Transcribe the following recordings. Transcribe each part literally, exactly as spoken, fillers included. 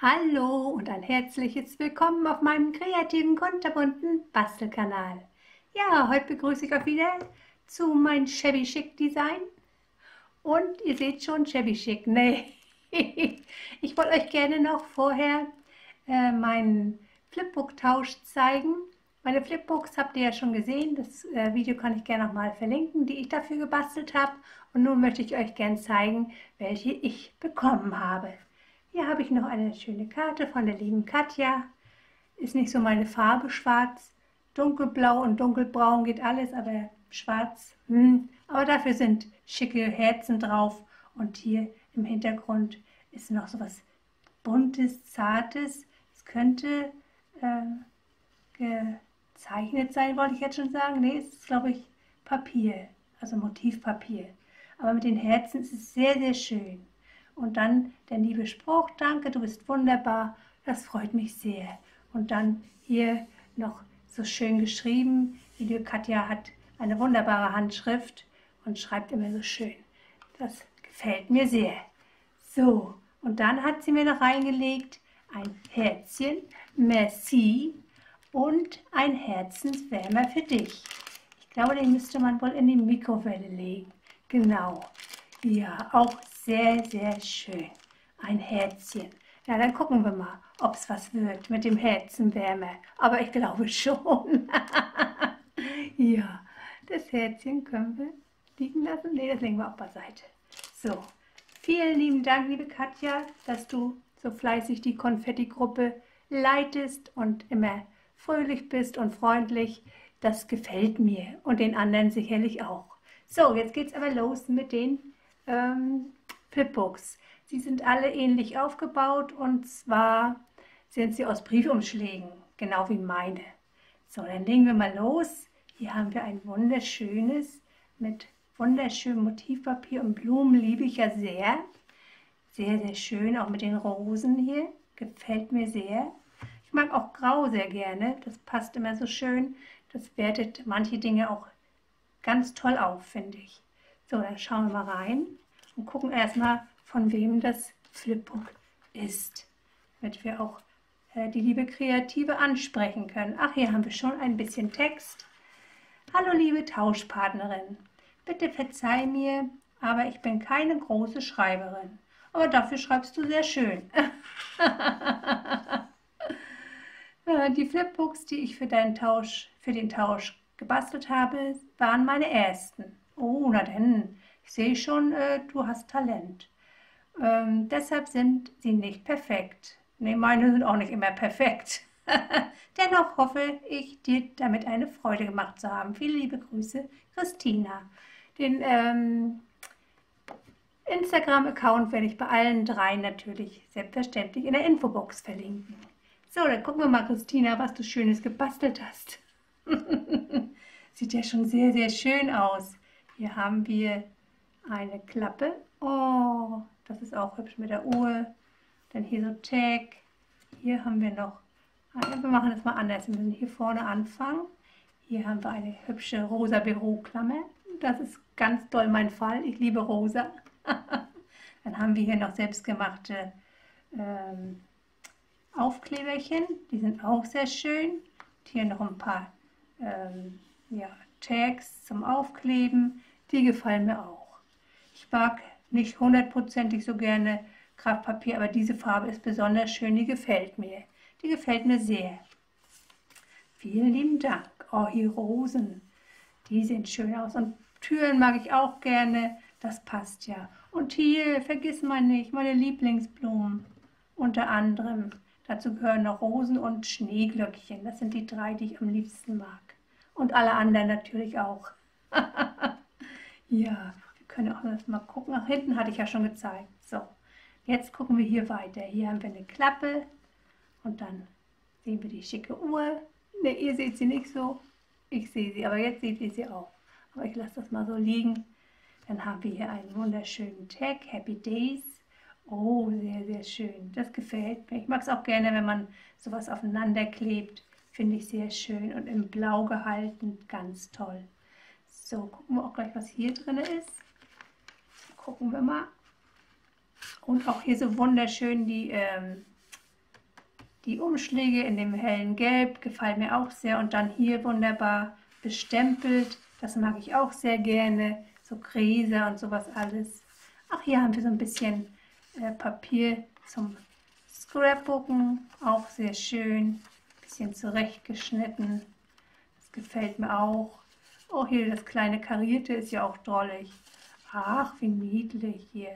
Hallo und ein herzliches Willkommen auf meinem kreativen, kunterbunten Bastelkanal. Ja, heute begrüße ich euch wieder zu meinem Shabby Chic Design. Und ihr seht schon, Shabby Chic, nee. Ich wollte euch gerne noch vorher äh, meinen Flipbook-Tausch zeigen. Meine Flipbooks habt ihr ja schon gesehen, das äh, Video kann ich gerne nochmal verlinken, die ich dafür gebastelt habe. Und nun möchte ich euch gerne zeigen, welche ich bekommen habe. Hier habe ich noch eine schöne Karte von der lieben Katja. Ist nicht so meine Farbe, schwarz. Dunkelblau und dunkelbraun geht alles, aber schwarz. Hm. Aber dafür sind schicke Herzen drauf. Und hier im Hintergrund ist noch so was Buntes, Zartes. Es könnte äh, gezeichnet sein, wollte ich jetzt schon sagen. Nee, es ist, glaube ich, Papier, also Motivpapier. Aber mit den Herzen ist es sehr, sehr schön. Und dann der liebe Spruch, danke, du bist wunderbar, das freut mich sehr. Und dann hier noch so schön geschrieben, die liebe Katja hat eine wunderbare Handschrift und schreibt immer so schön. Das gefällt mir sehr. So, und dann hat sie mir noch reingelegt ein Herzchen, merci und ein Herzenswärmer für dich. Ich glaube, den müsste man wohl in die Mikrowelle legen. Genau. Ja, auch sehr, sehr schön. Ein Herzchen. Ja, dann gucken wir mal, ob es was wird mit dem Herzenwärmer. Aber ich glaube schon. Ja, das Herzchen können wir liegen lassen. Ne, das legen wir auch beiseite. So, vielen lieben Dank, liebe Katja, dass du so fleißig die Konfetti-Gruppe leitest und immer fröhlich bist und freundlich. Das gefällt mir und den anderen sicherlich auch. So, jetzt geht es aber los mit den ähm, Flipbooks. Sie sind alle ähnlich aufgebaut und zwar sind sie aus Briefumschlägen, genau wie meine. So, dann legen wir mal los. Hier haben wir ein wunderschönes mit wunderschönem Motivpapier und Blumen, liebe ich ja sehr. Sehr, sehr schön, auch mit den Rosen hier. Gefällt mir sehr. Ich mag auch Grau sehr gerne, das passt immer so schön. Das wertet manche Dinge auch ganz toll auf, finde ich. So, dann schauen wir mal rein und gucken erstmal, von wem das Flipbook ist, damit wir auch äh, die liebe Kreative ansprechen können. Ach, hier haben wir schon ein bisschen Text. Hallo liebe Tauschpartnerin, bitte verzeih mir, aber ich bin keine große Schreiberin. Aber dafür schreibst du sehr schön. Die Flipbooks, die ich für, deinen Tausch, für den Tausch gebastelt habe, waren meine ersten. Oh, na denn, ich sehe schon, äh, du hast Talent. Ähm, deshalb sind sie nicht perfekt. Ne, meine sind auch nicht immer perfekt. Dennoch hoffe ich, dir damit eine Freude gemacht zu haben. Viele liebe Grüße, Christina. Den ähm, Instagram-Account werde ich bei allen drei natürlich selbstverständlich in der Infobox verlinken. So, dann gucken wir mal, Christina, was du Schönes gebastelt hast. Sieht ja schon sehr, sehr schön aus. Hier haben wir eine Klappe. Oh, das ist auch hübsch mit der Uhr. Dann hier so Tag. Hier haben wir noch, wir machen das mal anders. Wir müssen hier vorne anfangen. Hier haben wir eine hübsche rosa Büroklammer. Das ist ganz doll mein Fall. Ich liebe rosa. Dann haben wir hier noch selbstgemachte ähm, Aufkleberchen. Die sind auch sehr schön. Und hier noch ein paar ähm, ja, Tags zum Aufkleben. Die gefallen mir auch. Ich mag nicht hundertprozentig so gerne Kraftpapier, aber diese Farbe ist besonders schön, die gefällt mir. Die gefällt mir sehr. Vielen lieben Dank. Oh, hier Rosen, die sehen schön aus. Und Türen mag ich auch gerne, das passt ja. Und hier, vergiss mal nicht, meine Lieblingsblumen. Unter anderem, dazu gehören noch Rosen und Schneeglöckchen. Das sind die drei, die ich am liebsten mag. Und alle anderen natürlich auch. Ja, wir können auch mal gucken. Nach hinten hatte ich ja schon gezeigt. So, jetzt gucken wir hier weiter. Hier haben wir eine Klappe und dann sehen wir die schicke Uhr. Ne, ihr seht sie nicht so. Ich sehe sie, aber jetzt seht ihr sie auch. Aber ich lasse das mal so liegen. Dann haben wir hier einen wunderschönen Tag, Happy Days. Oh, sehr, sehr schön. Das gefällt mir. Ich mag es auch gerne, wenn man sowas aufeinander klebt. Finde ich sehr schön und in Blau gehalten. Ganz toll. So, gucken wir auch gleich, was hier drin ist. Gucken wir mal. Und auch hier so wunderschön die ähm, Die Umschläge in dem hellen Gelb gefallen mir auch sehr und dann hier wunderbar bestempelt. Das mag ich auch sehr gerne. So Gräser und sowas alles. Ach, hier haben wir so ein bisschen äh, Papier zum Scrapbooken. Auch sehr schön. Bisschen zurechtgeschnitten. Das gefällt mir auch. Oh, hier das kleine Karierte ist ja auch drollig. Ach, wie niedlich hier.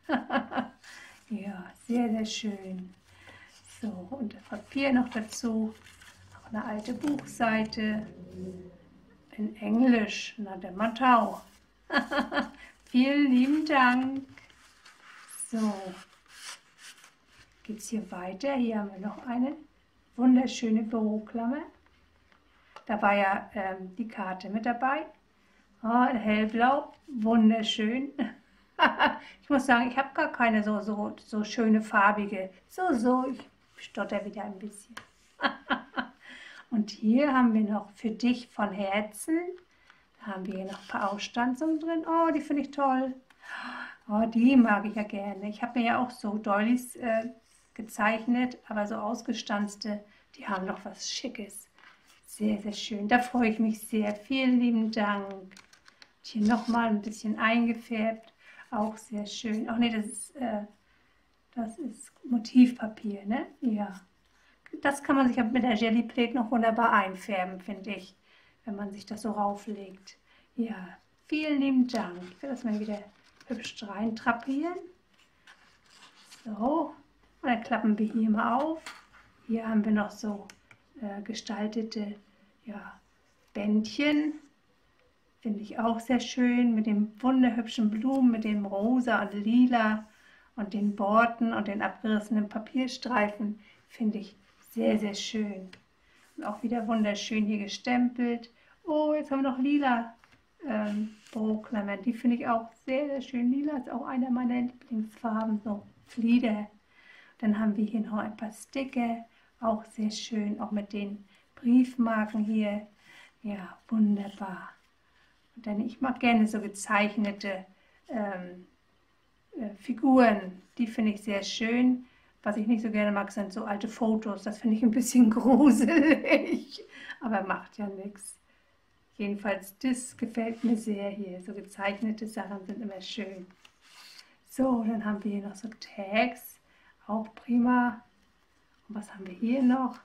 Ja, sehr, sehr schön. So, und das Papier noch dazu. Auch eine alte Buchseite. In Englisch. Na, der Matau. Vielen lieben Dank. So, geht es hier weiter. Hier haben wir noch eine wunderschöne Büroklammer. Da war ja ähm, die Karte mit dabei. Oh, hellblau, wunderschön. Ich muss sagen, ich habe gar keine so, so, so schöne farbige. So, so, ich stotter wieder ein bisschen. Und hier haben wir noch für dich von Herzen. Da haben wir hier noch ein paar Ausstanzungen drin. Oh, die finde ich toll. Oh, die mag ich ja gerne. Ich habe mir ja auch so Doilies äh, gezeichnet, aber so ausgestanzte, die haben noch was Schickes. Sehr, sehr schön. Da freue ich mich sehr. Vielen lieben Dank. Und hier nochmal ein bisschen eingefärbt. Auch sehr schön. Ach nee, das ist, äh, das ist Motivpapier, ne? Ja. Das kann man sich mit der Jelly Plate noch wunderbar einfärben, finde ich, wenn man sich das so rauflegt. Ja, vielen lieben Dank. Ich werde das mal wieder hübsch reintrapieren. So, und dann klappen wir hier mal auf. Hier haben wir noch so äh, gestaltete ja, Bändchen. Finde ich auch sehr schön mit den wunderhübschen Blumen, mit dem Rosa und Lila und den Borten und den abgerissenen Papierstreifen. Finde ich sehr, sehr schön. Und auch wieder wunderschön hier gestempelt. Oh, jetzt haben wir noch lila ähm, Büroklammern. Die finde ich auch sehr, sehr schön. Lila ist auch einer meiner Lieblingsfarben, so Flieder. Dann haben wir hier noch ein paar Sticker, auch sehr schön, auch mit den Briefmarken hier. Ja, wunderbar. Und dann, ich mag gerne so gezeichnete ähm, äh, Figuren, die finde ich sehr schön. Was ich nicht so gerne mag, sind so alte Fotos. Das finde ich ein bisschen gruselig, aber macht ja nichts. Jedenfalls, das gefällt mir sehr hier. So gezeichnete Sachen sind immer schön. So, dann haben wir hier noch so Tags, auch prima. Und was haben wir hier noch?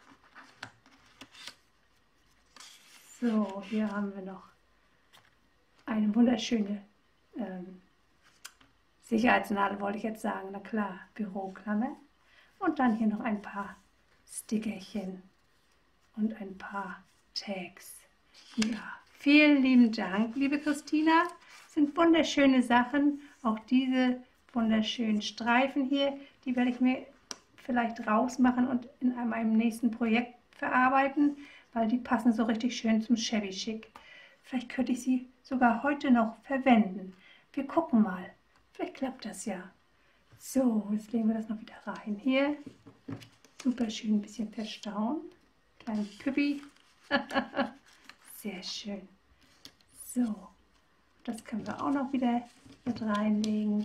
So, hier haben wir noch eine wunderschöne ähm, Sicherheitsnadel, wollte ich jetzt sagen. Na klar, Büroklammer. Und dann hier noch ein paar Stickerchen und ein paar Tags. Ja, vielen lieben Dank, liebe Christina. Das sind wunderschöne Sachen. Auch diese wunderschönen Streifen hier, die werde ich mir vielleicht rausmachen und in meinem nächsten Projekt verarbeiten, weil die passen so richtig schön zum Shabby Chic. Vielleicht könnte ich sie sogar heute noch verwenden. Wir gucken mal. Vielleicht klappt das ja. So, jetzt legen wir das noch wieder rein hier. Super schön ein bisschen verstauen. Kleinen Püppi. Sehr schön. So, das können wir auch noch wieder mit reinlegen.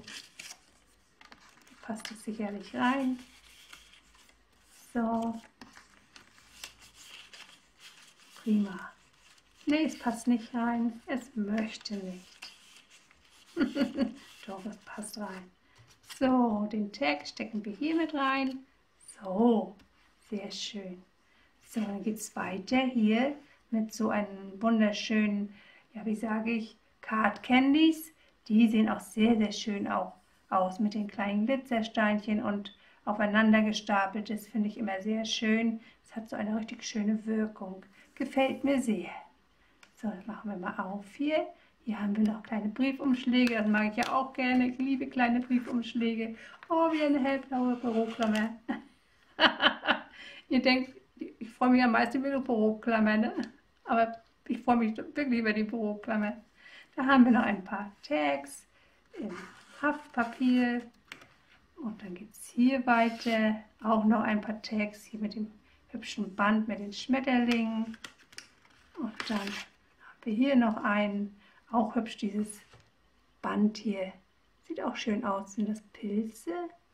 Passt es sicherlich rein. So. Prima. Nee, es passt nicht rein. Es möchte nicht. Doch, es passt rein. So, den Tag stecken wir hier mit rein. So, sehr schön. So, dann geht es weiter hier mit so einem wunderschönen, ja, wie sage ich, Card Candies. Die sehen auch sehr, sehr schön auch aus mit den kleinen Glitzersteinchen und aufeinander gestapelt. Das finde ich immer sehr schön. Es hat so eine richtig schöne Wirkung. Gefällt mir sehr. So, das machen wir mal auf hier. Hier haben wir noch kleine Briefumschläge, das mag ich ja auch gerne. Ich liebe kleine Briefumschläge. Oh, wieder eine hellblaue Büroklammer. Ihr denkt, ich freue mich am meisten über die Büroklammer, ne? Aber ich freue mich wirklich über die Büroklammer. Da haben wir noch ein paar Tags in Haftpapier. Und dann geht es hier weiter. Auch noch ein paar Tags hier mit dem hübschen Band mit den Schmetterlingen. Und dann haben wir hier noch einen. Auch hübsch, dieses Band hier. Sieht auch schön aus. Sind das Pilze?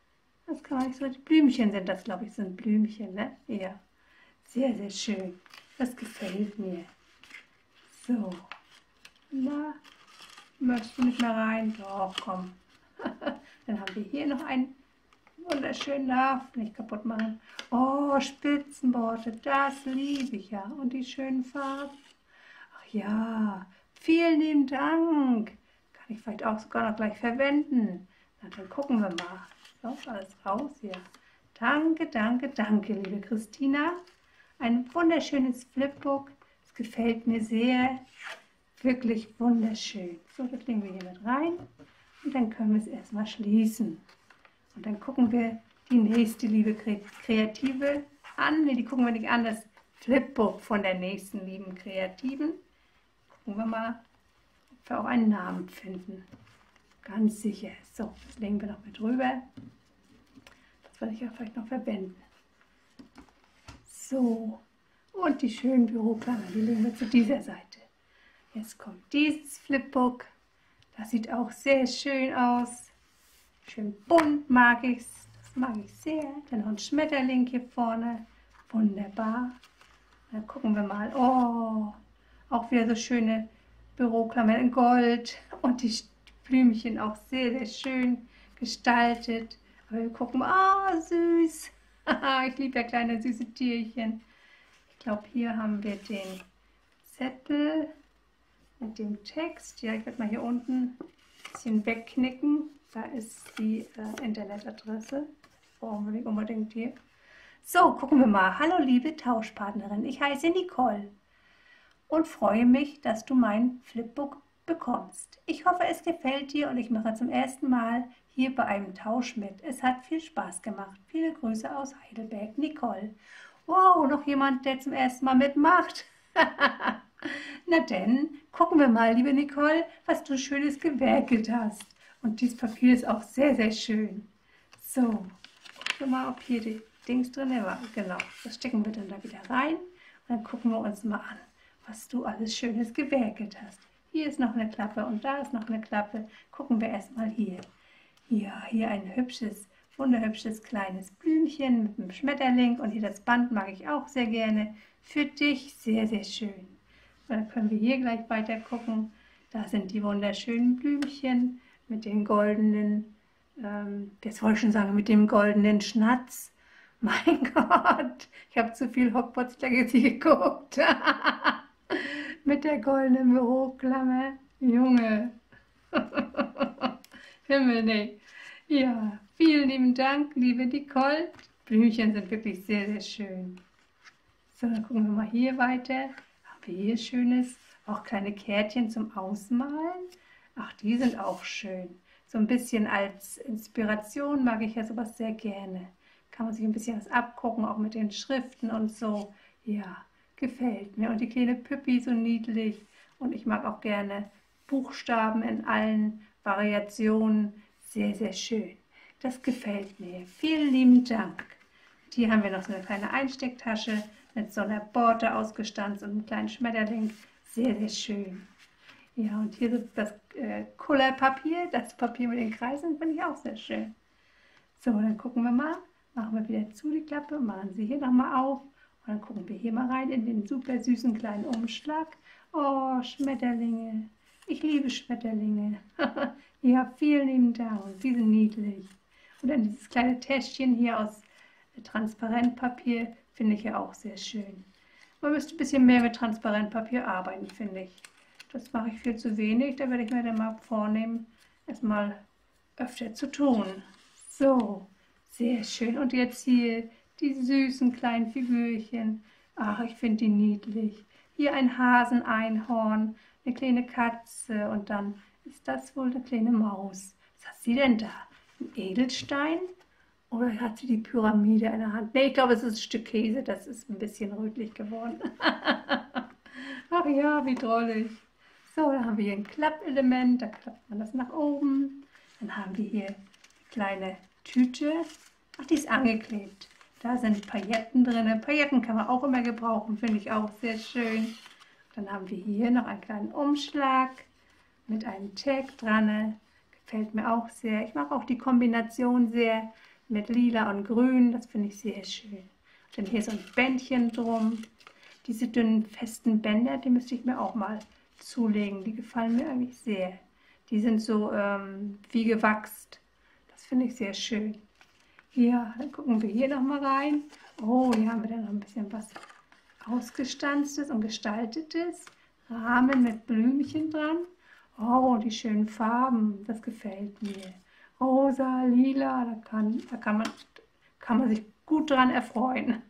Das kann man nicht so. Die Blümchen sind das, glaube ich, sind Blümchen, ne? Ja. Sehr, sehr schön. Das gefällt mir. So. Na, möchtest du nicht mehr rein? Doch, komm. Dann haben wir hier noch einen wunderschönen Lauf. Nicht kaputt machen. Oh, Spitzenborte, das liebe ich ja. Und die schönen Farben. Ach ja, vielen lieben Dank. Kann ich vielleicht auch sogar noch gleich verwenden. Na, dann gucken wir mal. So, alles raus hier. Danke, danke, danke, liebe Christina. Ein wunderschönes Flipbook. Es gefällt mir sehr. Wirklich wunderschön. So, das legen wir hier mit rein. Und dann können wir es erstmal schließen. Und dann gucken wir die nächste liebe Kreative an. Ne, die gucken wir nicht an. Das Flipbook von der nächsten lieben Kreativen. Gucken wir mal, ob wir auch einen Namen finden. Ganz sicher. So, das legen wir noch mit rüber. Das werde ich ja vielleicht noch verwenden. So, und die schönen Büroklammer, die legen wir zu dieser Seite. Jetzt kommt dieses Flipbook. Das sieht auch sehr schön aus. Schön bunt mag ich es. Das mag ich sehr. Dann noch ein Schmetterling hier vorne. Wunderbar. Dann gucken wir mal. Oh, auch wieder so schöne Büroklammern in Gold. Und die Blümchen auch sehr, sehr schön gestaltet. Aber wir gucken mal. Ah, oh, süß. Ich liebe ja kleine süße Tierchen. Ich glaube, hier haben wir den Zettel mit dem Text. Ja, ich werde mal hier unten ein bisschen wegknicken. Da ist die äh, Internetadresse. Brauchen wir nicht unbedingt hier. So, gucken wir mal. Hallo liebe Tauschpartnerin, ich heiße Nicole und freue mich, dass du mein Flipbook bekommst. Ich hoffe, es gefällt dir und ich mache zum ersten Mal hier bei einem Tausch mit. Es hat viel Spaß gemacht. Viele Grüße aus Heidelberg, Nicole. Wow, noch jemand, der zum ersten Mal mitmacht. Na denn, gucken wir mal, liebe Nicole, was du Schönes gewerkelt hast. Und dieses Papier ist auch sehr, sehr schön. So, gucken wir mal, ob hier die Dings drin war. Genau, das stecken wir dann da wieder rein. Und dann gucken wir uns mal an, was du alles Schönes gewerkelt hast. Hier ist noch eine Klappe und da ist noch eine Klappe. Gucken wir erstmal hier. Ja, hier ein hübsches, wunderhübsches kleines Blümchen mit einem Schmetterling. Und hier das Band mag ich auch sehr gerne. Für dich sehr, sehr schön. So, dann können wir hier gleich weiter gucken. Da sind die wunderschönen Blümchen mit den goldenen, ähm, jetzt wollte ich schon sagen, mit dem goldenen Schnatz. Mein Gott, ich habe zu viel Hogwarts Legacy geguckt. Mit der goldenen Büroklammer. Junge. Himmel, nee. Ja, vielen lieben Dank, liebe Nicole. Blümchen sind wirklich sehr, sehr schön. So, dann gucken wir mal hier weiter. Haben wir hier Schönes, auch kleine Kärtchen zum Ausmalen. Ach, die sind auch schön. So ein bisschen als Inspiration mag ich ja sowas sehr gerne. Kann man sich ein bisschen was abgucken, auch mit den Schriften und so. Ja, gefällt mir. Und die kleine Püppi so niedlich. Und ich mag auch gerne Buchstaben in allen Variationen. Sehr, sehr schön. Das gefällt mir. Vielen lieben Dank. Und hier haben wir noch so eine kleine Einstecktasche mit so einer Borte ausgestanzt und einem kleinen Schmetterling. Sehr, sehr schön. Ja, und hier so das äh, Kullerpapier, das Papier mit den Kreisen, finde ich auch sehr schön. So, dann gucken wir mal. Machen wir wieder zu die Klappe, machen sie hier nochmal auf. Und dann gucken wir hier mal rein in den super süßen kleinen Umschlag. Oh, Schmetterlinge. Ich liebe Schmetterlinge. Ja, vielen lieben Dank. Die sind niedlich. Und dann dieses kleine Täschchen hier aus Transparentpapier finde ich ja auch sehr schön. Man müsste ein bisschen mehr mit Transparentpapier arbeiten, finde ich. Das mache ich viel zu wenig. Da werde ich mir dann mal vornehmen, erstmal öfter zu tun. So, sehr schön. Und jetzt hier die süßen kleinen Figürchen. Ach, ich finde die niedlich. Hier ein Haseneinhorn, eine kleine Katze und dann ist das wohl eine kleine Maus. Was hat sie denn da? Ein Edelstein? Oder hat sie die Pyramide in der Hand? Ne, ich glaube, es ist ein Stück Käse. Das ist ein bisschen rötlich geworden. Ach ja, wie drollig. So, dann haben wir hier ein Klappelement. Da klappt man das nach oben. Dann haben wir hier eine kleine Tüte. Ach, die ist angeklebt. Da sind Pailletten drin. Pailletten kann man auch immer gebrauchen. Finde ich auch sehr schön. Dann haben wir hier noch einen kleinen Umschlag mit einem Tag dran. Gefällt mir auch sehr. Ich mag auch die Kombination sehr mit Lila und Grün. Das finde ich sehr schön. Dann hier so ein Bändchen drum. Diese dünnen, festen Bänder, die müsste ich mir auch mal zulegen. Die gefallen mir eigentlich sehr. Die sind so ähm, wie gewachst. Das finde ich sehr schön. Ja, dann gucken wir hier nochmal rein. Oh, hier haben wir dann noch ein bisschen was Ausgestanztes und Gestaltetes. Rahmen mit Blümchen dran. Oh, die schönen Farben, das gefällt mir. Rosa, lila, da kann, da kann, man, kann man sich gut dran erfreuen.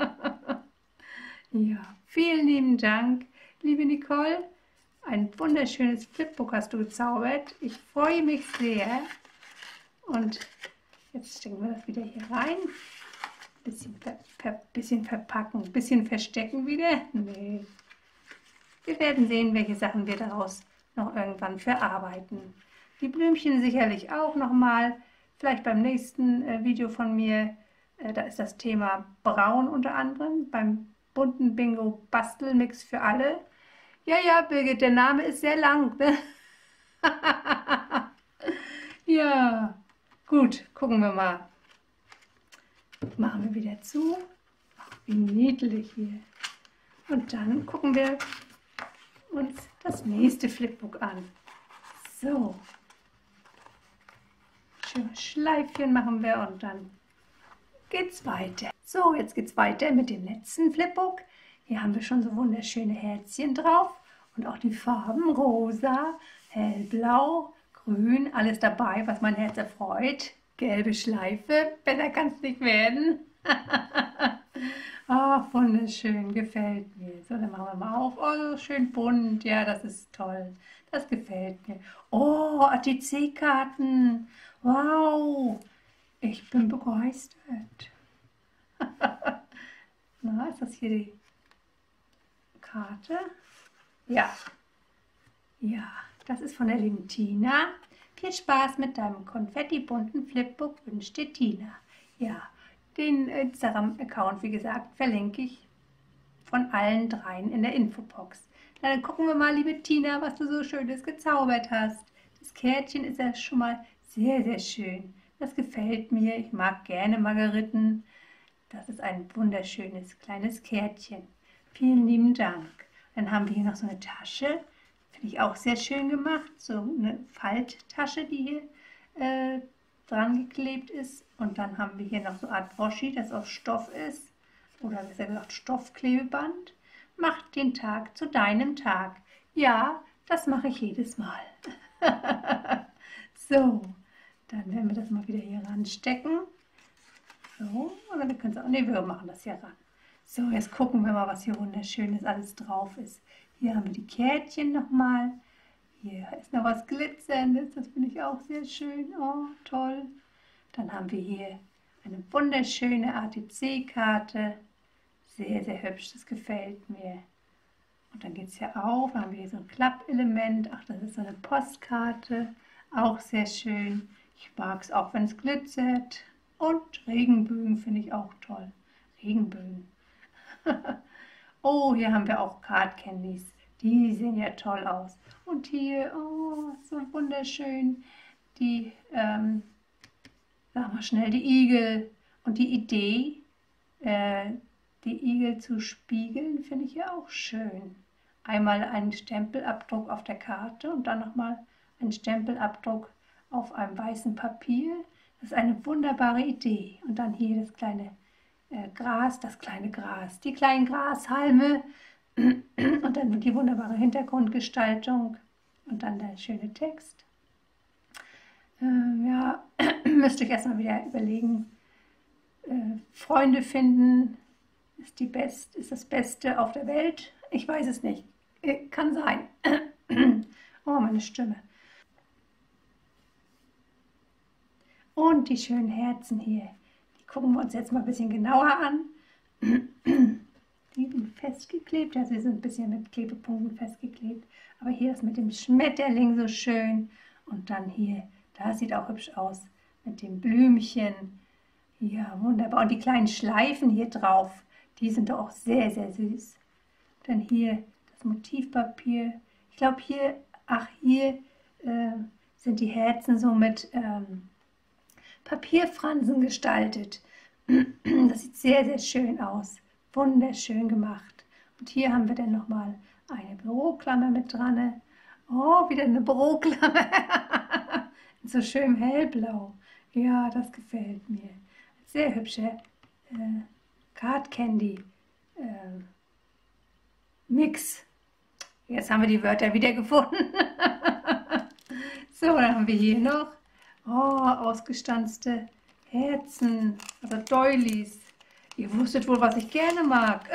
Ja, vielen lieben Dank, liebe Nicole. Ein wunderschönes Flipbook hast du gezaubert. Ich freue mich sehr. Und jetzt stecken wir das wieder hier rein. Bisschen, ver, ver, bisschen verpacken, bisschen verstecken wieder. Nee. Wir werden sehen, welche Sachen wir daraus noch irgendwann verarbeiten. Die Blümchen sicherlich auch nochmal. Vielleicht beim nächsten äh, Video von mir. Äh, da ist das Thema Braun unter anderem. Beim bunten Bingo Bastelmix für alle. Ja, ja, Birgit, der Name ist sehr lang. Ne? Ja, gut, gucken wir mal. Machen wir wieder zu. Ach, wie niedlich hier. Und dann gucken wir uns das nächste Flipbook an. So. Schönes Schleifchen machen wir und dann geht's weiter. So, jetzt geht's weiter mit dem letzten Flipbook. Hier haben wir schon so wunderschöne Herzchen drauf und auch die Farben rosa, hellblau, grün, alles dabei, was mein Herz erfreut. Gelbe Schleife, besser kann es nicht werden. Ach, wunderschön, gefällt mir. So, dann machen wir mal auf. Oh, so schön bunt, ja, das ist toll. Das gefällt mir. Oh, A T C-Karten. Wow, ich bin begeistert. Na, ist das hier die Karte? Ja. Ja, das ist von der lieben Tina. Viel Spaß mit deinem konfettibunten Flipbook wünscht dir Tina. Ja, den Instagram-Account, wie gesagt, verlinke ich von allen dreien in der Infobox. Na, dann gucken wir mal, liebe Tina, was du so Schönes gezaubert hast. Das Kärtchen ist ja schon mal sehr, sehr schön. Das gefällt mir. Ich mag gerne Margeriten. Das ist ein wunderschönes kleines Kärtchen. Vielen lieben Dank. Dann haben wir hier noch so eine Tasche. Finde ich auch sehr schön gemacht. So eine Falttasche, die hier äh, dran geklebt ist. Und dann haben wir hier noch so eine Art Washi, das aus Stoff ist. Oder besser gesagt Stoffklebeband. Mach den Tag zu deinem Tag. Ja, das mache ich jedes Mal. So, dann werden wir das mal wieder hier ranstecken. So, oder wir können es auch, ne, wir machen das hier ran. So, jetzt gucken wir mal, was hier wunderschönes alles drauf ist. Hier haben wir die Kärtchen nochmal. Hier ist noch was Glitzerndes, das finde ich auch sehr schön. Oh, toll. Dann haben wir hier eine wunderschöne A T C-Karte. Sehr, sehr hübsch, das gefällt mir. Und dann geht es hier auf, dann haben wir hier so ein Klappelement. Ach, das ist so eine Postkarte. Auch sehr schön. Ich mag es auch, wenn es glitzert. Und Regenbögen finde ich auch toll. Regenbögen. Oh, hier haben wir auch Card Candies. Die sehen ja toll aus. Und hier, oh, so wunderschön. Die, ähm, sagen wir schnell, die Igel. Und die Idee, äh, die Igel zu spiegeln, finde ich ja auch schön. Einmal einen Stempelabdruck auf der Karte und dann nochmal einen Stempelabdruck auf einem weißen Papier. Das ist eine wunderbare Idee. Und dann hier das kleine äh, Gras, das kleine Gras, die kleinen Grashalme und dann die wunderbare Hintergrundgestaltung und dann der schöne Text. Ähm, ja, müsst euch erstmal wieder überlegen, äh, Freunde finden ist, die Best, ist das Beste auf der Welt. Ich weiß es nicht. Äh, kann sein. Oh, meine Stimme. Und die schönen Herzen hier, die gucken wir uns jetzt mal ein bisschen genauer an. Die sind festgeklebt, also sie sind ein bisschen mit Klebepunkten festgeklebt. Aber hier ist mit dem Schmetterling so schön. Und dann hier, da sieht auch hübsch aus, mit dem Blümchen. Ja, wunderbar. Und die kleinen Schleifen hier drauf, die sind doch auch sehr, sehr süß. Dann hier das Motivpapier. Ich glaube hier, ach hier äh, sind die Herzen so mit ähm, Papierfransen gestaltet. Das sieht sehr, sehr schön aus. Wunderschön gemacht. Und hier haben wir dann nochmal eine Büroklammer mit dran. Oh, wieder eine Büroklammer. So schön hellblau. Ja, das gefällt mir. Sehr hübsche äh, Card Candy äh, Mix. Jetzt haben wir die Wörter wieder gefunden. So, dann haben wir hier noch oh, ausgestanzte Herzen oder Doilies. Ihr wusstet wohl, was ich gerne mag.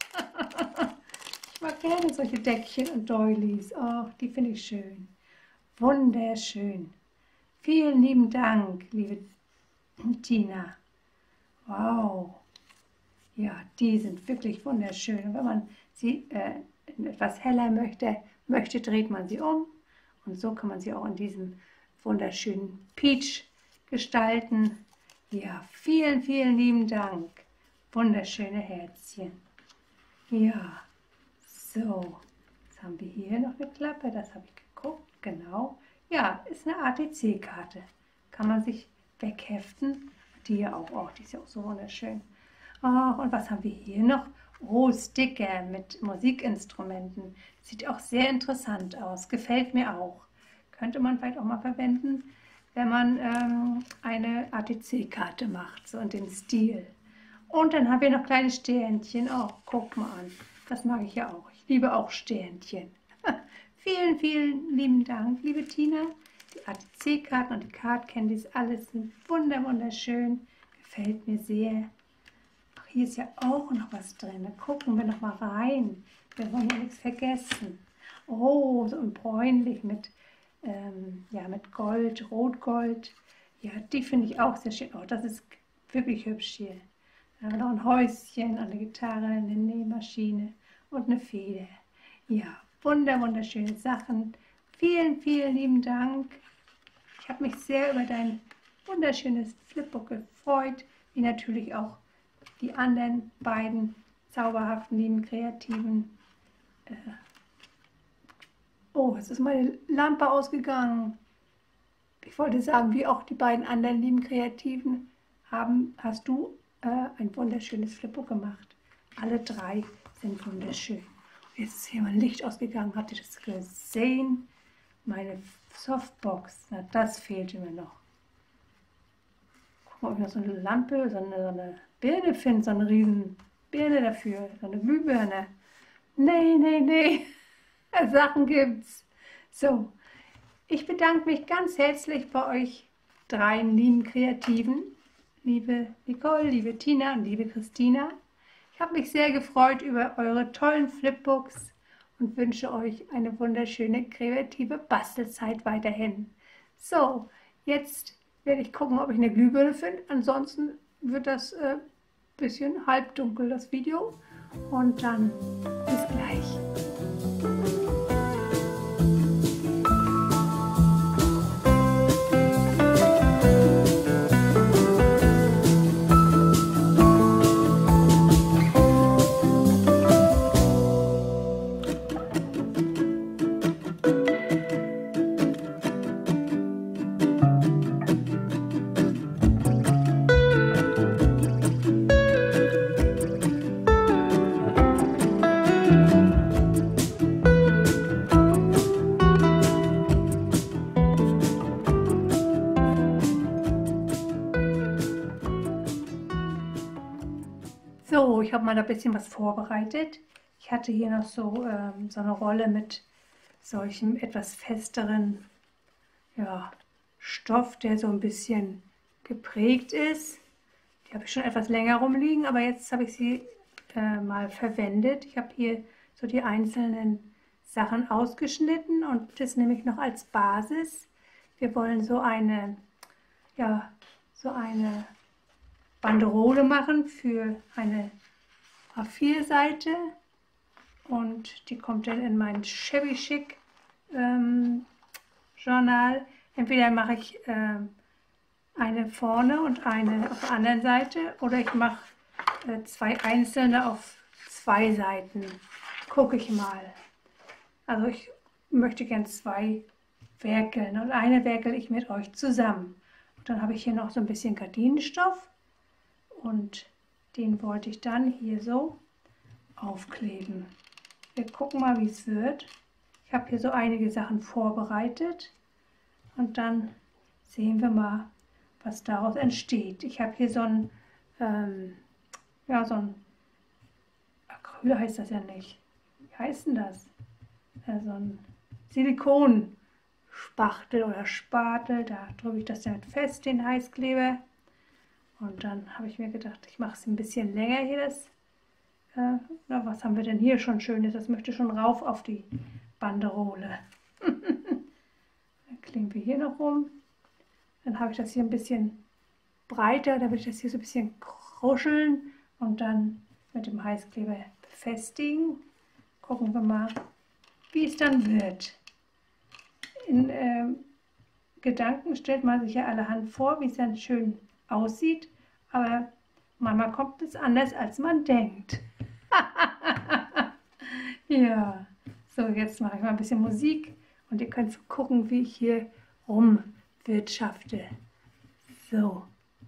Ich mag gerne solche Deckchen und Doilies. Oh, die finde ich schön. Wunderschön. Vielen lieben Dank, liebe Tina. Wow. Ja, die sind wirklich wunderschön. Und wenn man sie äh, etwas heller möchte, möchte, dreht man sie um. Und so kann man sie auch in diesem wunderschönen Peach gestalten. Ja, vielen, vielen lieben Dank. Wunderschöne Herzchen. Ja, so. Jetzt haben wir hier noch eine Klappe. Das habe ich geguckt. Genau. Ja, ist eine A T C-Karte. Kann man sich wegheften. Die hier auch. Oh, die ist ja auch so wunderschön. Oh, und was haben wir hier noch? Oh, Sticker mit Musikinstrumenten. Sieht auch sehr interessant aus. Gefällt mir auch. Könnte man vielleicht auch mal verwenden, wenn man ähm, eine A T C-Karte macht, so in dem Stil. Und dann haben wir noch kleine Sternchen. Oh, guck mal an. Das mag ich ja auch. Ich liebe auch Sternchen. Vielen, vielen lieben Dank, liebe Tina. Die A T C-Karten und die Card Candies, alles sind wunder, wunderschön. Gefällt mir sehr. Ach, hier ist ja auch noch was drin. Da gucken wir noch mal rein. Wir wollen ja nichts vergessen. Oh, so ein bräunlich mit, ähm, ja, mit Gold, Rotgold. Ja, die finde ich auch sehr schön. Oh, das ist wirklich hübsch hier. Dann haben wir noch ein Häuschen, eine Gitarre, eine Nähmaschine und eine Feder. Ja, wunder, wunderschöne Sachen. Vielen, vielen lieben Dank. Ich habe mich sehr über dein wunderschönes Flipbook gefreut, wie natürlich auch die anderen beiden zauberhaften, lieben, kreativen. Äh oh, jetzt ist meine Lampe ausgegangen. Ich wollte sagen, wie auch die beiden anderen lieben Kreativen haben, hast du äh, ein wunderschönes Flipbook gemacht. Alle drei sind wunderschön. Jetzt ist hier mein Licht ausgegangen. Habt ihr das gesehen? Meine Softbox. Na, das fehlte mir noch. Guck mal, ob ich noch so eine Lampe, so eine, so eine Birne finde. So eine riesen Birne dafür. So eine Glühbirne. Nee, nee, nee. Sachen gibt's. So. Ich bedanke mich ganz herzlich bei euch dreien lieben Kreativen. Liebe Nicole, liebe Tina und liebe Christina. Ich habe mich sehr gefreut über eure tollen Flipbooks und wünsche euch eine wunderschöne kreative Bastelzeit weiterhin. So, jetzt werde ich gucken, ob ich eine Glühbirne finde. Ansonsten wird das ein äh, bisschen halbdunkel, das Video. Und dann bis gleich. So, ich habe mal ein bisschen was vorbereitet. Ich hatte hier noch so, ähm, so eine Rolle mit solchem etwas festeren ja, Stoff, der so ein bisschen geprägt ist. Die habe ich schon etwas länger rumliegen, aber jetzt habe ich sie äh, mal verwendet. Ich habe hier so die einzelnen Sachen ausgeschnitten und das nehme ich noch als Basis. Wir wollen so eine, ja, so eine Banderole machen für eine A vier Seite und die kommt dann in mein Shabby Chic ähm, Journal. Entweder mache ich ähm, eine vorne und eine auf der anderen Seite oder ich mache äh, zwei einzelne auf zwei Seiten. Gucke ich mal. Also ich möchte gern zwei werkeln und eine werkel ich mit euch zusammen. dann habe ich hier noch so ein bisschen Gardinenstoff und den wollte ich dann hier so aufkleben. Wir gucken mal, wie es wird. Ich habe hier so einige Sachen vorbereitet und dann sehen wir mal, was daraus entsteht. Ich habe hier so ein, ähm, ja, so ein Acryl heißt das ja nicht. Wie heißt denn das? Ja, so ein Silikonspachtel oder Spatel. Da drücke ich das damit fest, den Heißkleber. Und dann habe ich mir gedacht, ich mache es ein bisschen länger hier. Das, äh, na, was haben wir denn hier schon Schönes? Das möchte schon rauf auf die Banderole. Dann kleben wir hier noch rum. Dann habe ich das hier ein bisschen breiter, da will ich das hier so ein bisschen kruscheln und dann mit dem Heißkleber befestigen. Gucken wir mal, wie es dann wird. In äh, Gedanken stellt man sich ja allerhand vor, wie es dann schön aussieht, aber manchmal kommt es anders, als man denkt. Ja, so jetzt mache ich mal ein bisschen Musik und ihr könnt gucken, wie ich hier rumwirtschafte. So.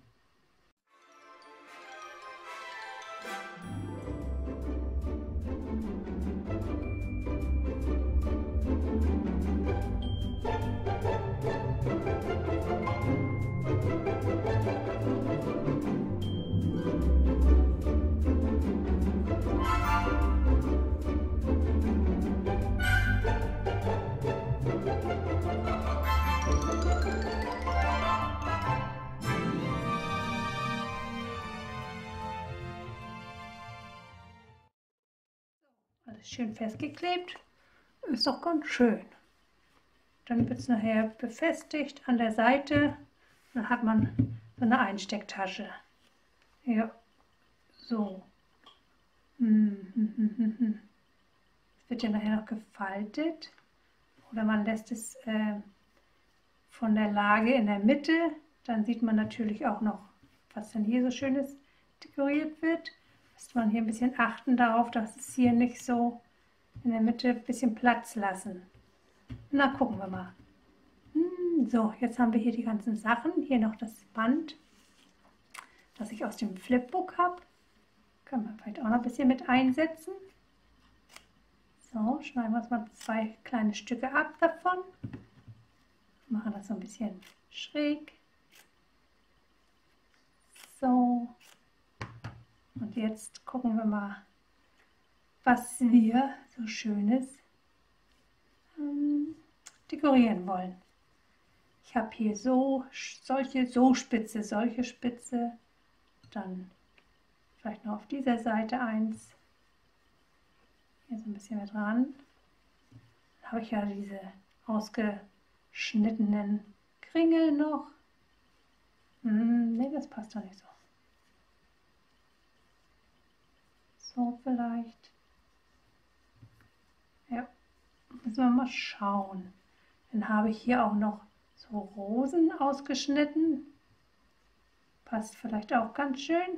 Alles schön festgeklebt. Ist doch ganz schön. Dann wird es nachher befestigt an der Seite. Dann hat man so eine Einstecktasche. Ja, so. Es wird ja nachher noch gefaltet. Oder man lässt es äh, von der Lage in der Mitte. Dann sieht man natürlich auch noch, was dann hier so schönes dekoriert wird. Müsste man hier ein bisschen achten darauf, dass es hier nicht so in der Mitte ein bisschen Platz lassen. Na, gucken wir mal. So, jetzt haben wir hier die ganzen Sachen. Hier noch das Band, das ich aus dem Flipbook habe. Können wir vielleicht auch noch ein bisschen mit einsetzen. So, schneiden wir uns mal zwei kleine Stücke ab davon. Machen das so ein bisschen schräg. So. Und jetzt gucken wir mal, was wir so Schönes ähm, dekorieren wollen. Ich habe hier so solche, so Spitze, solche Spitze, dann vielleicht noch auf dieser Seite eins, hier so ein bisschen mit dran. Dann habe ich ja diese ausgeschnittenen Kringel noch. Hm, ne, das passt doch nicht so. So vielleicht. Ja, müssen wir mal schauen. Dann habe ich hier auch noch so Rosen ausgeschnitten. Passt vielleicht auch ganz schön.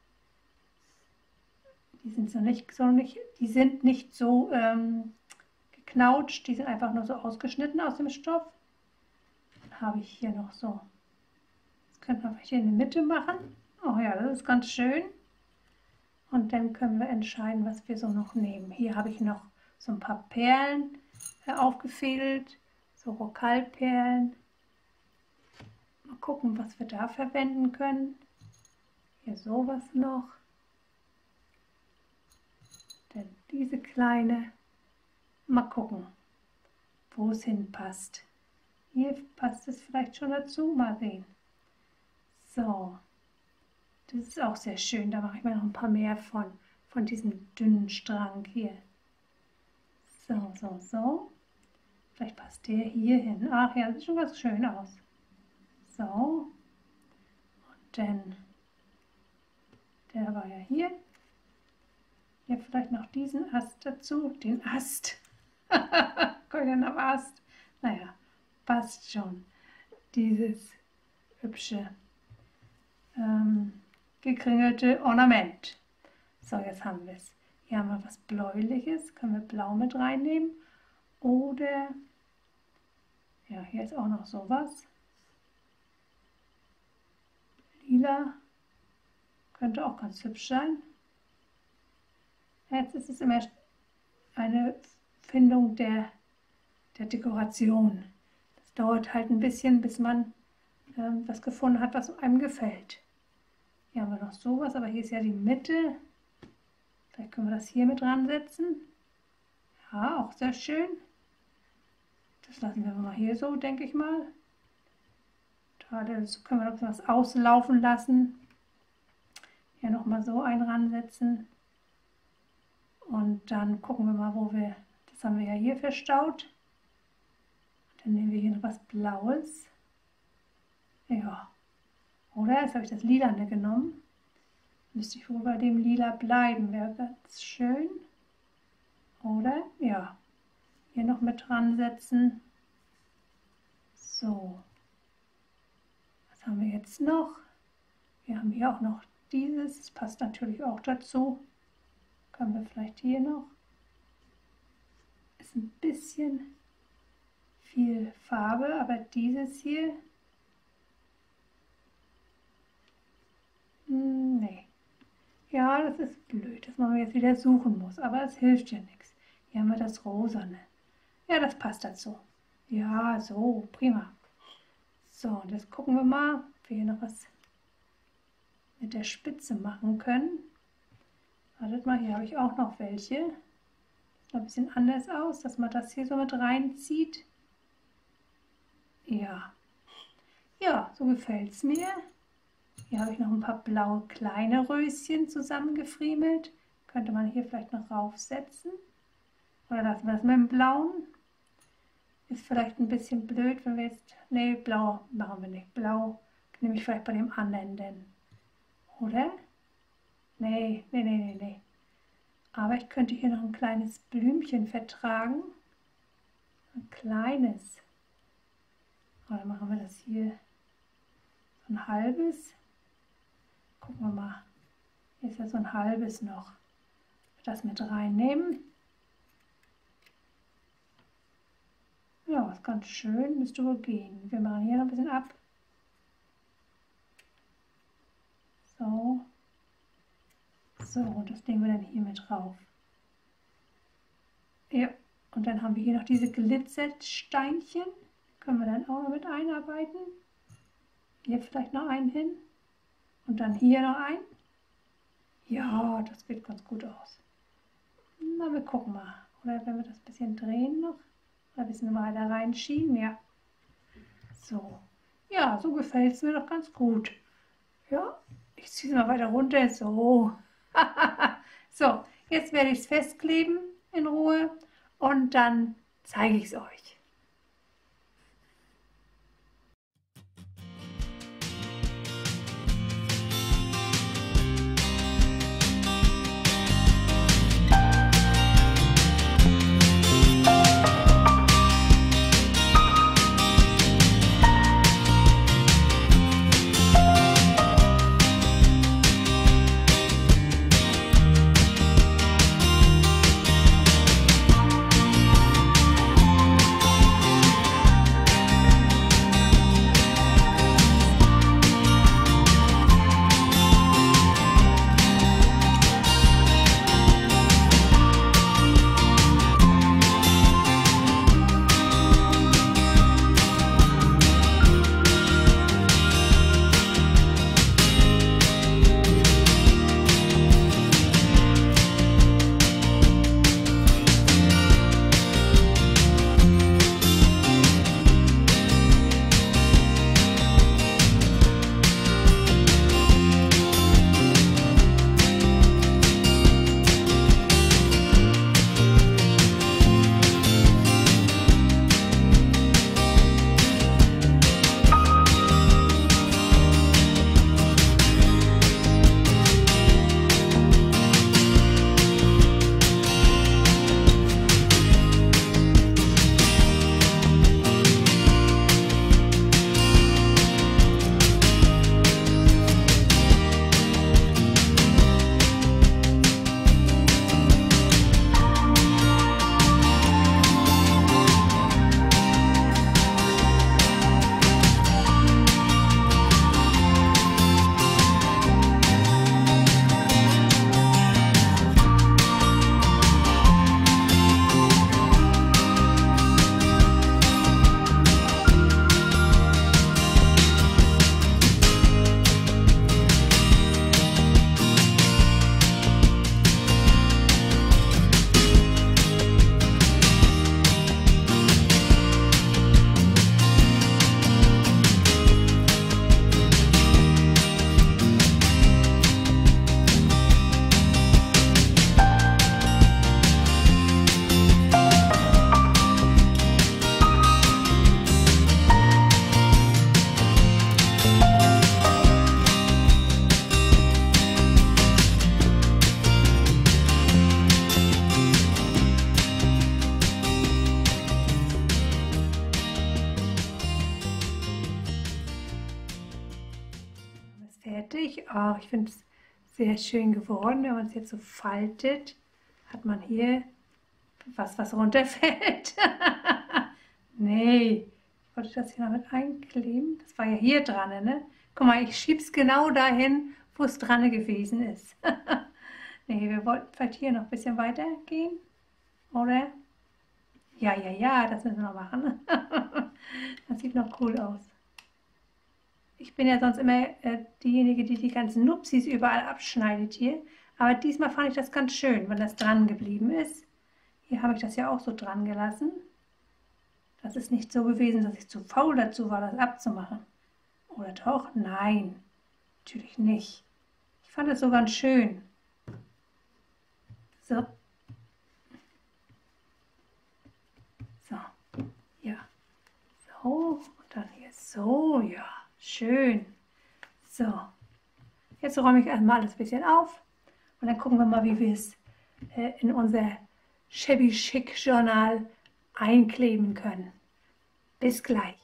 Die sind so nicht so nicht, die sind nicht so ähm, geknautscht, die sind einfach nur so ausgeschnitten aus dem Stoff. Dann habe ich hier noch so. Das könnte man vielleicht in der Mitte machen. Oh ja, das ist ganz schön. Und dann können wir entscheiden, was wir so noch nehmen. Hier habe ich noch so ein paar Perlen äh, aufgefädelt, so Rokallperlen. Mal gucken, was wir da verwenden können. Hier sowas noch. Dann diese kleine. Mal gucken, wo es hinpasst. Hier passt es vielleicht schon dazu. Mal sehen. So. Das ist auch sehr schön. Da mache ich mir noch ein paar mehr von, von diesem dünnen Strang hier. So, so, so. Vielleicht passt der hier hin. Ach ja, das sieht schon ganz schön aus. So. Und dann, der war ja hier. Ja, vielleicht noch diesen Ast dazu. Den Ast. Keinen am Ast. Naja, passt schon. Dieses hübsche ähm, gekringelte Ornament. So, jetzt haben wir es. Hier haben wir was Bläuliches. Können wir Blau mit reinnehmen. Oder, ja, hier ist auch noch sowas. lila. Könnte auch ganz hübsch sein. Jetzt ist es immer eine Findung der, der Dekoration. Das dauert halt ein bisschen, bis man ähm, was gefunden hat, was einem gefällt. Hier haben wir noch sowas, aber hier ist ja die Mitte. Vielleicht können wir das hier mit dran setzen. Ja, auch sehr schön. Das lassen wir mal hier so, denke ich mal. Da das können wir noch was auslaufen lassen. Hier nochmal so einen ransetzen. Und dann gucken wir mal, wo wir, das haben wir ja hier verstaut. Dann nehmen wir hier noch was Blaues. Ja. Oder jetzt habe ich das Lilane genommen. Müsste ich wohl bei dem Lila bleiben, wäre ganz schön. Oder? Ja. Hier noch mit dran setzen. So. Was haben wir jetzt noch? Wir haben hier auch noch dieses. Das passt natürlich auch dazu. Können wir vielleicht hier noch. Ist ein bisschen viel Farbe, aber dieses hier. Hm, nee. Ja, das ist blöd, dass man jetzt wieder suchen muss, aber es hilft ja nichts. Hier haben wir das Rosane. Ja, das passt dazu. Ja, so, prima. So, und jetzt gucken wir mal, ob wir hier noch was mit der Spitze machen können. Wartet mal, hier habe ich auch noch welche. Sieht noch ein bisschen anders aus, dass man das hier so mit reinzieht. Ja. Ja, so gefällt es mir. Hier habe ich noch ein paar blaue kleine Röschen zusammengefriemelt. Könnte man hier vielleicht noch raufsetzen. Oder lassen wir das mit dem blauen. Ist vielleicht ein bisschen blöd, wenn wir jetzt... Ne, blau machen wir nicht. Blau nehme ich vielleicht bei dem anderen denn. Oder? Nee, nee, nee, nee, nee. Aber ich könnte hier noch ein kleines Blümchen vertragen. Ein kleines. Oder machen wir das hier so ein halbes. Gucken wir mal. Hier ist ja so ein halbes noch. Das mit reinnehmen. Ja, ist ganz schön. Müsste wohl gehen. Wir machen hier noch ein bisschen ab. So. So, und das nehmen wir dann hier mit drauf. Ja, und dann haben wir hier noch diese Glitzersteinchen. Können wir dann auch noch mit einarbeiten. Hier vielleicht noch einen hin. Und dann hier noch einen. Ja, das sieht ganz gut aus. Na, wir gucken mal. Oder wenn wir das ein bisschen drehen noch. Oder ein bisschen weiter reinschieben. Ja. So. Ja, so gefällt es mir doch ganz gut. Ja, ich ziehe es mal weiter runter. So. So, jetzt werde ich es festkleben in Ruhe und dann zeige ich es euch. fertig. Oh, ich finde es sehr schön geworden. Wenn man es jetzt so faltet, hat man hier was, was runterfällt. Nee, ich wollte das hier noch mit einkleben. Das war ja hier dran, ne? Guck mal, ich schiebe es genau dahin, wo es dran gewesen ist. Nee, wir wollten vielleicht hier noch ein bisschen weiter gehen, oder? Ja, ja, ja, das müssen wir noch machen. Das sieht noch cool aus. Ich bin ja sonst immer äh, diejenige, die die ganzen Nupsis überall abschneidet hier. Aber diesmal fand ich das ganz schön, wenn das dran geblieben ist. Hier habe ich das ja auch so dran gelassen. Das ist nicht so gewesen, dass ich zu faul dazu war, das abzumachen. Oder doch? Nein, natürlich nicht. Ich fand es so ganz schön. So. So. Ja. So. Und dann hier so. Ja. Schön. So. Jetzt räume ich erstmal alles ein bisschen auf. Und dann gucken wir mal, wie wir es äh, in unser Shabby Chic Journal einkleben können. Bis gleich.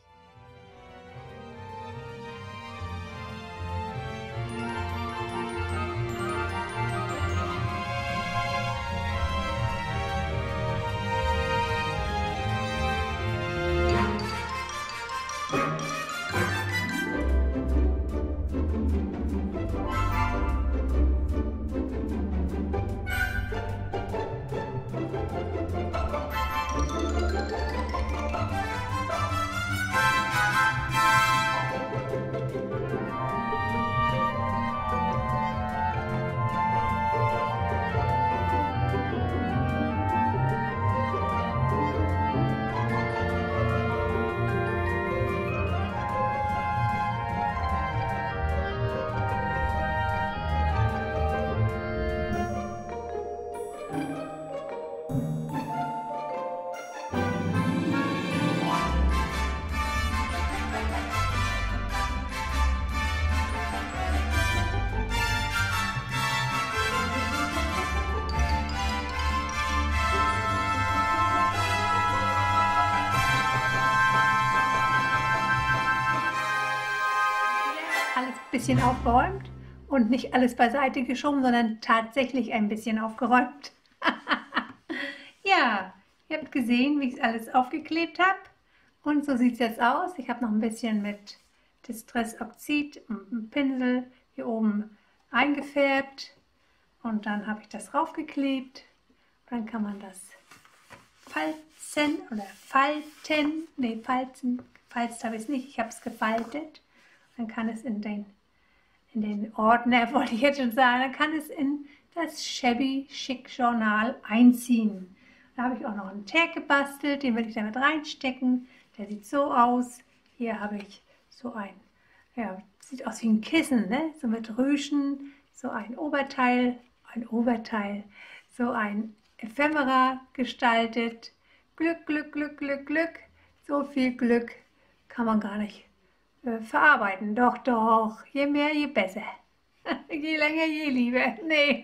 Bisschen aufgeräumt und nicht alles beiseite geschoben, sondern tatsächlich ein bisschen aufgeräumt. Ja, ihr habt gesehen, wie ich es alles aufgeklebt habe und so sieht es jetzt aus. Ich habe noch ein bisschen mit Distress Oxid und einem Pinsel hier oben eingefärbt und dann habe ich das raufgeklebt. Dann kann man das falzen oder falten, ne, falzen, gefalzt habe ich es nicht, ich habe es gefaltet. Dann kann es in den in den Ordner, wollte ich jetzt schon sagen, dann kann es in das Shabby Chic Journal einziehen. Da habe ich auch noch einen Tag gebastelt, den will ich damit reinstecken. Der sieht so aus. Hier habe ich so ein, ja, sieht aus wie ein Kissen, ne? So mit Rüschen, so ein Oberteil, ein Oberteil, so ein Ephemera gestaltet. Glück, Glück, Glück, Glück, Glück. So viel Glück kann man gar nicht verarbeiten. Doch, doch. Je mehr, je besser. Je länger, je lieber. Nee.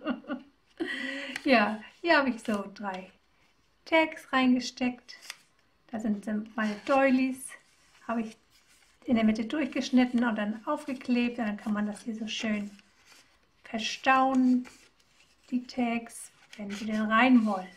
Ja, hier habe ich so drei Tags reingesteckt. Da sind meine Doilies. Habe ich in der Mitte durchgeschnitten und dann aufgeklebt. Und dann kann man das hier so schön verstauen, die Tags, wenn Sie denn rein wollen.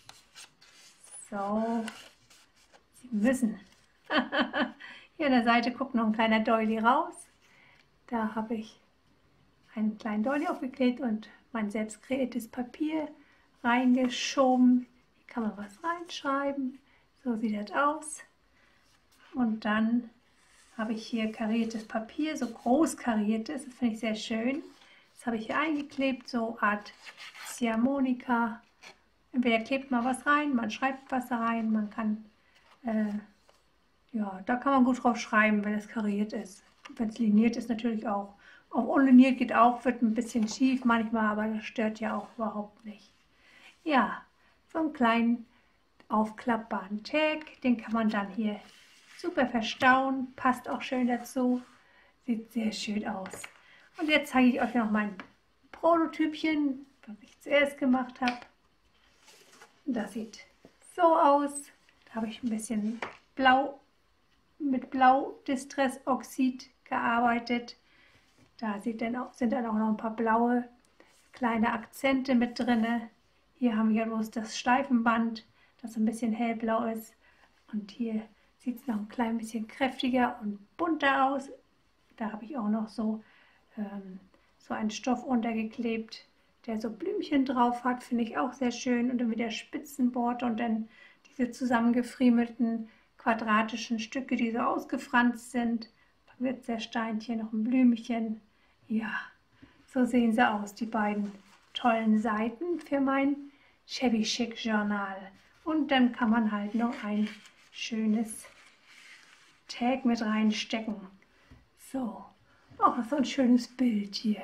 So. Sie müssen. Hier an der Seite guckt noch ein kleiner Doily raus. Da habe ich einen kleinen Doily aufgeklebt und mein selbst kreiertes Papier reingeschoben. Hier kann man was reinschreiben. So sieht das aus. Und dann habe ich hier kariertes Papier, so groß kariertes. Das finde ich sehr schön. Das habe ich hier eingeklebt, so Art Ziehharmonika. Entweder klebt man was rein, man schreibt was rein, man kann... Äh, Ja, da kann man gut drauf schreiben, wenn es kariert ist. Wenn es liniert ist natürlich auch. Auch unliniert geht auch, wird ein bisschen schief manchmal, aber das stört ja auch überhaupt nicht. Ja, so einen kleinen aufklappbaren Tag, den kann man dann hier super verstauen, passt auch schön dazu, sieht sehr schön aus. Und jetzt zeige ich euch noch mein Prototypchen, was ich zuerst gemacht habe. Das sieht so aus. Da habe ich ein bisschen blau mit Blau Distress Oxid gearbeitet. Da sind dann auch, sind dann auch noch ein paar blaue kleine Akzente mit drin. Hier haben wir bloß das Streifenband, das ein bisschen hellblau ist. Und hier sieht es noch ein klein bisschen kräftiger und bunter aus. Da habe ich auch noch so, ähm, so einen Stoff untergeklebt, der so Blümchen drauf hat. Finde ich auch sehr schön. Und dann wieder Spitzenborte und dann diese zusammengefriemelten quadratischen Stücke, die so ausgefranst sind. Dann wird der Steinchen noch ein Blümchen. Ja, so sehen sie aus, die beiden tollen Seiten für mein Shabby Chic Journal. Und dann kann man halt noch ein schönes Tag mit reinstecken. So, auch noch so ein schönes Bild hier.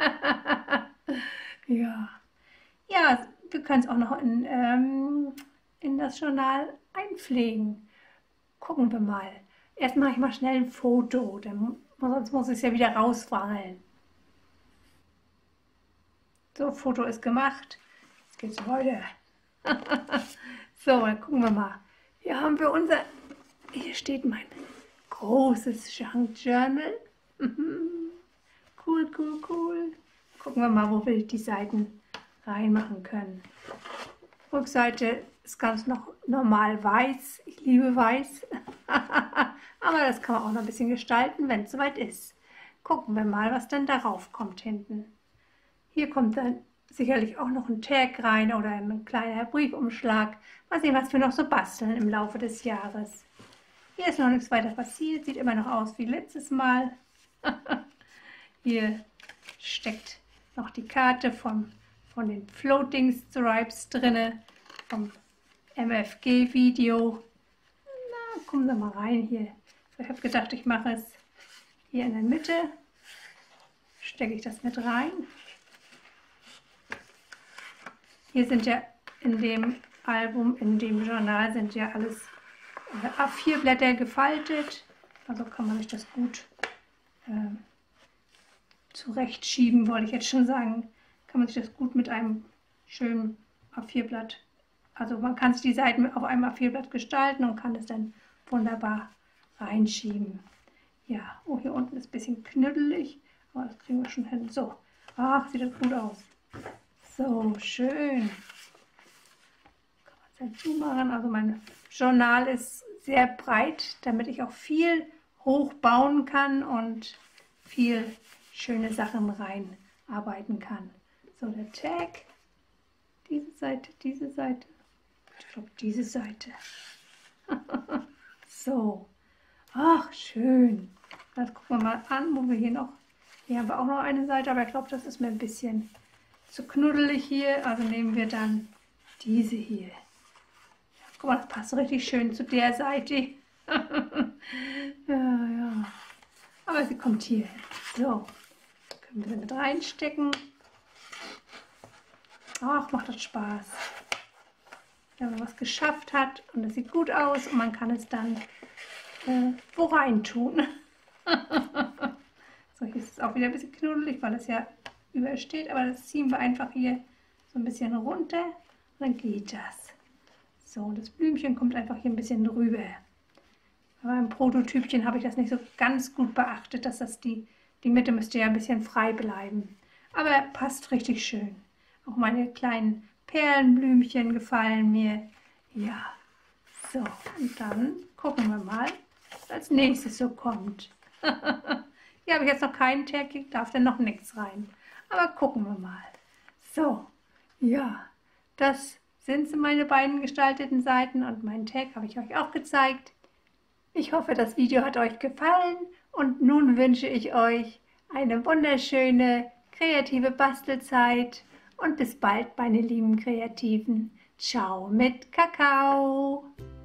Ja. Ja, wir können es auch noch in, ähm, in das Journal einpflegen. Gucken wir mal. Erst mache ich mal schnell ein Foto, dann, sonst muss ich es ja wieder rausfallen. So, Foto ist gemacht. Jetzt geht's weiter. So, dann gucken wir mal. Hier haben wir unser, hier steht mein großes Junk Journal. Cool, cool, cool. Gucken wir mal, wo wir die Seiten reinmachen können. Rückseite ist ganz noch normal weiß. Ich liebe weiß. Aber das kann man auch noch ein bisschen gestalten, wenn es soweit ist. Gucken wir mal, was dann darauf kommt hinten. Hier kommt dann sicherlich auch noch ein Tag rein oder ein kleiner Briefumschlag. Mal sehen, was wir noch so basteln im Laufe des Jahres. Hier ist noch nichts weiter passiert. Sieht immer noch aus wie letztes Mal. Hier steckt noch die Karte vom, von den Floating Stripes drinne, vom M F G-Video. Na, kommen wir mal rein hier. Ich habe gedacht, ich mache es hier in der Mitte. Stecke ich das mit rein. Hier sind ja in dem Album, in dem Journal sind ja alles A vier Blätter gefaltet. Also kann man sich das gut äh, zurechtschieben, wollte ich jetzt schon sagen. Kann man sich das gut mit einem schönen A vier Blatt, also man kann sich die Seiten auf einem A vier Blatt gestalten und kann es dann wunderbar reinschieben. Ja, oh, hier unten ist ein bisschen knüttelig, aber das kriegen wir schon hin. So, ach, sieht das gut aus. So, schön. Kann man es dann zumachen. Also mein Journal ist sehr breit, damit ich auch viel hoch bauen kann und viel schöne Sachen reinarbeiten kann. So, der Tag. Diese Seite, diese Seite. Ich glaube, diese Seite. So. Ach, schön. Jetzt gucken wir mal an, wo wir hier noch... Hier haben wir auch noch eine Seite, aber ich glaube, das ist mir ein bisschen zu knuddelig hier. Also nehmen wir dann diese hier. Guck mal, das passt richtig schön zu der Seite. Ja, ja. Aber sie kommt hier hin. So. Können wir sie mit reinstecken. Ach, macht das Spaß. Wenn man was geschafft hat und es sieht gut aus und man kann es dann äh, wo rein tun. So, hier ist es auch wieder ein bisschen knuddelig, weil es ja übersteht, aber das ziehen wir einfach hier so ein bisschen runter und dann geht das. So, und das Blümchen kommt einfach hier ein bisschen drüber. Aber im Prototypchen habe ich das nicht so ganz gut beachtet, dass das die, die Mitte müsste ja ein bisschen frei bleiben. Aber passt richtig schön. Auch meine kleinen Perlenblümchen gefallen mir. Ja, so, und dann gucken wir mal, was als nächstes so kommt. Hier habe ich jetzt noch keinen Tag, darf denn noch nichts rein. Aber gucken wir mal. So, ja, das sind so meine beiden gestalteten Seiten und meinen Tag habe ich euch auch gezeigt. Ich hoffe, das Video hat euch gefallen und nun wünsche ich euch eine wunderschöne, kreative Bastelzeit und bis bald, meine lieben Kreativen. Ciao mit Kakao!